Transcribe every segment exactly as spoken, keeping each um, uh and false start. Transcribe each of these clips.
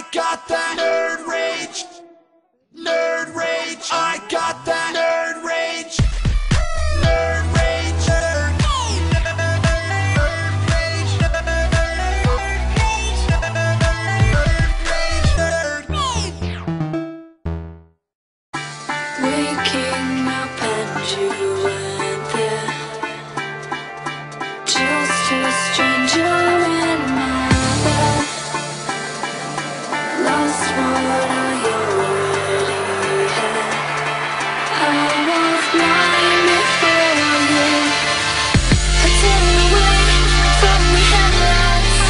got that nerd rage. Nerd rage. I got that nerd rage. Nerd rage. Nerd rage. Nerd rage. Waking up and you weren't there. Just a stranger in my bed. Lost what I already had. I was blind before you. I turned away from the headlights.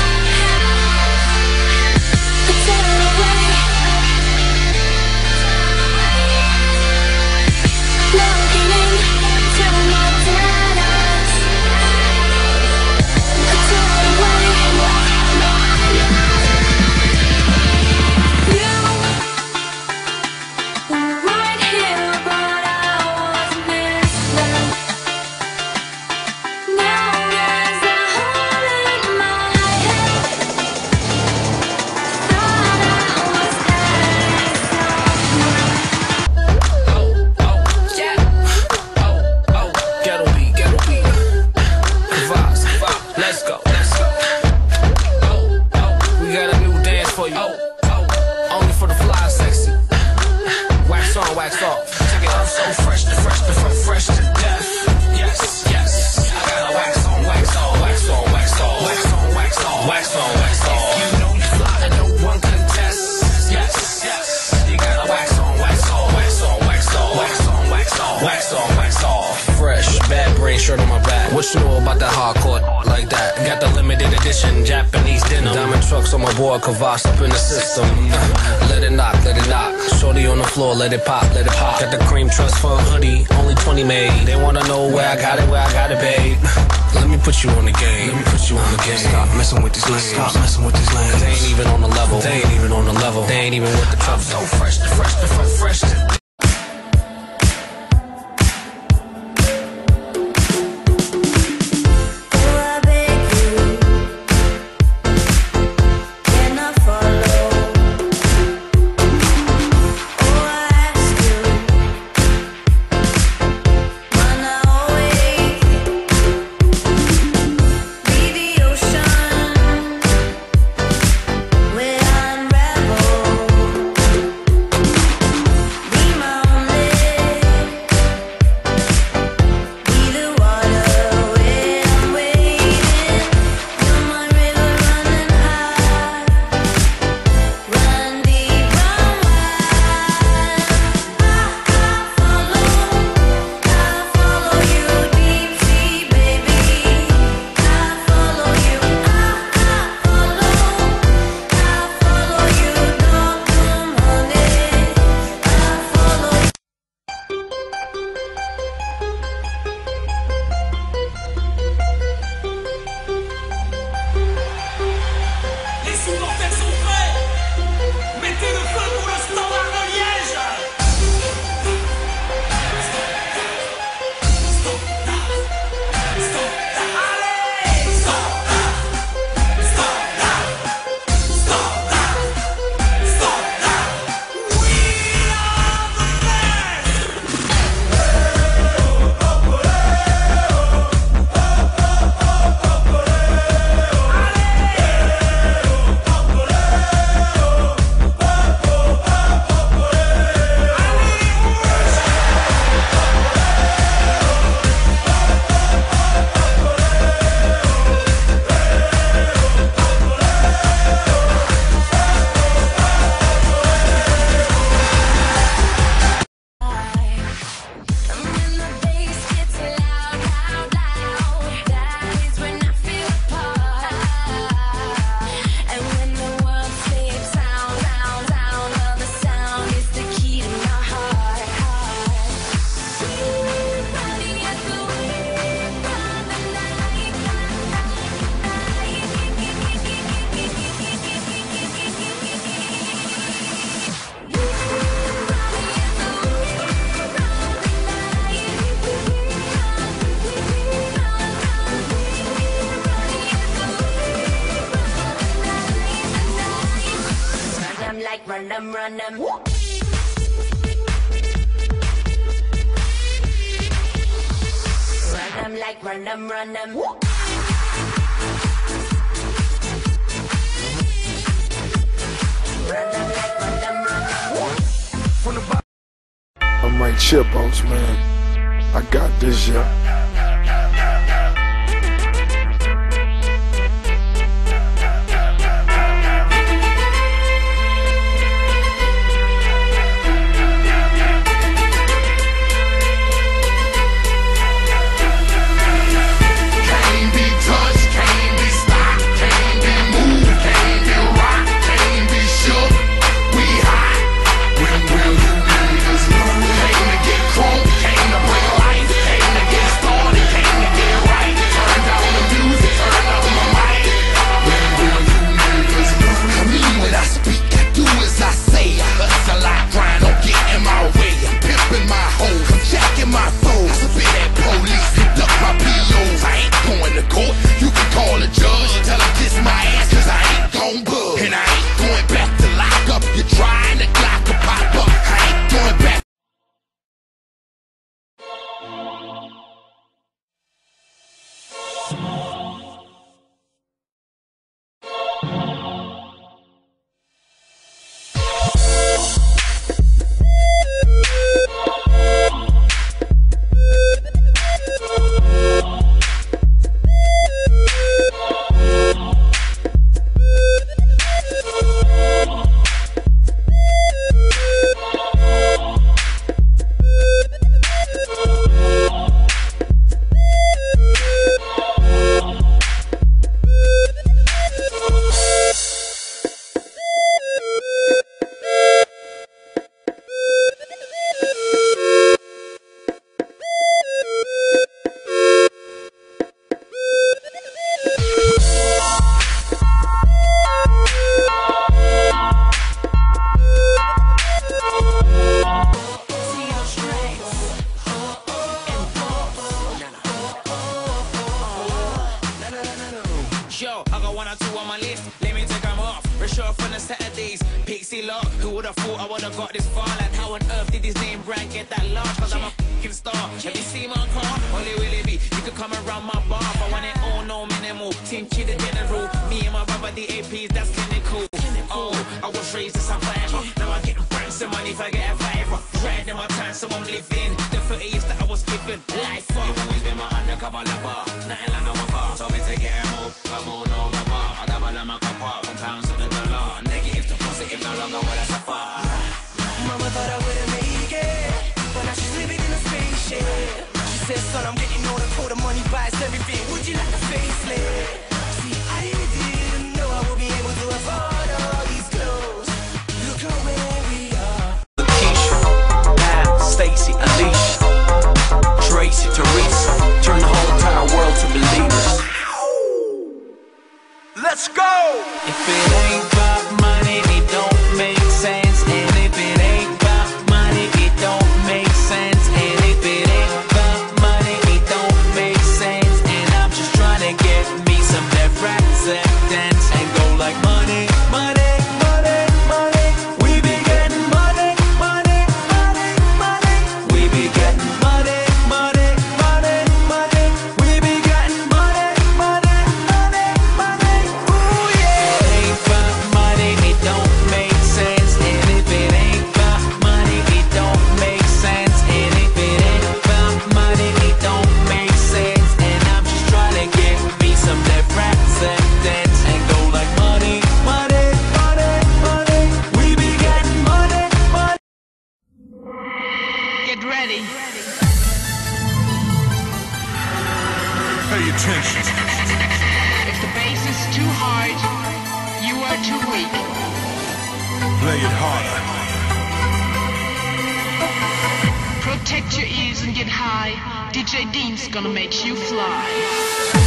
I turned away. Looking into my dead eyes. I turned away. You were right here, but I was missing. Now there's a hole in my head. Thought I was heading somewhere. Oh, oh, yeah. Oh, oh, ghetto beat, ghetto beat. Vibes, vibes, let's go, let's go. Oh, oh, we got a new dance for you. Oh, oh, only for the fly sexy. Wax on, wax off. Check it out, so fresh, the fresh, the fresh, fresh to death. Yes, yes. I got a wax on, wax on, wax on, wax on, wax on, wax on, wax on, wax on. You know you fly, and no one contest. Yes, yes. You got a wax on, wax on, wax on, wax on, wax on, wax on, wax on, wax on. Fresh, bad brain shirt on my back. What you know about that hardcore like that? Got the limited edition Japanese denim. Diamond trucks on my board, Kavash up in the system. Let it knock, let it knock. Shorty on the floor, let it pop, let it pop. Got the cream trust fund hoodie, only twenty made. They wanna know where I got it, where I got it, babe. Let me put you on the game. Let me put you on the game. Stop messing with these lanes. Stop messing with these lanes. They ain't even on the level. They ain't even on the level. They ain't even with the trouble. So fresh, the fresh, the fresh, fresh. Where unravel like run them, run them. Run them like run them, run them. Run them like run them, run them. From the bottom. I'm like Chipos, man. I got this, yeah. Who would've thought I would've got this far? Like how on earth did his name brand get that large? Cause I'm a f***ing star. Have you seen my car? Only will it be? You could come around my bar, but when it all no minimal. Team Chi the general. Me and my brother the A Ps, that's clinical. Oh, I was raised as a survivor. Now I get brands of money if I get a fiver. Riding my time, so I'm living the thirty years that I was given. Life up. You've always been my undercover lover. Nothing like no one far. Told me to get him up. Come on over bar. I double on my cup from pounds to the dollar. Negative to positive, no longer what I suffer. Mama thought I wouldn't make it, but now she's living in a spaceship. She said, son, I'm getting older, for the money buys everything. Would you like a facelift? See, I didn't know I would be able to afford all these clothes. Look at where we are. Keisha, Pat, Stacy, Alicia, Tracy, Teresa, turn the whole entire world to believers. Let's go! If it ain't about money, it don't make sense. And if it ain't about money, it don't make sense. And if it ain't about money, it don't make sense. And I'm just trying to get me some left acceptance and go like money, money, money, money. We be getting money, money, money, money. We be getting money, money, money, money. We be getting money, money, money, money. Ooh yeah. It ain't about money, it don't make sense. And if it ain't about money, it don't make sense. And if it ain't about money, it don't make sense. And I'm just trying to get me some left acceptance and go like money, money, money, money. We be getting money, money. Get ready. Pay attention. If the bass is too hard, you are too weak. Play it harder. Protect your ears and get high. D J Dean's gonna make you fly.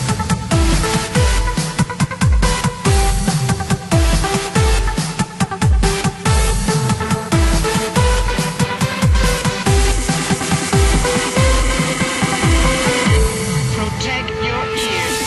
Protect your ears.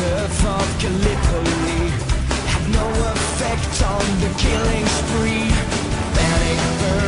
curve of Gallipoli had no effect on the killing spree. Panic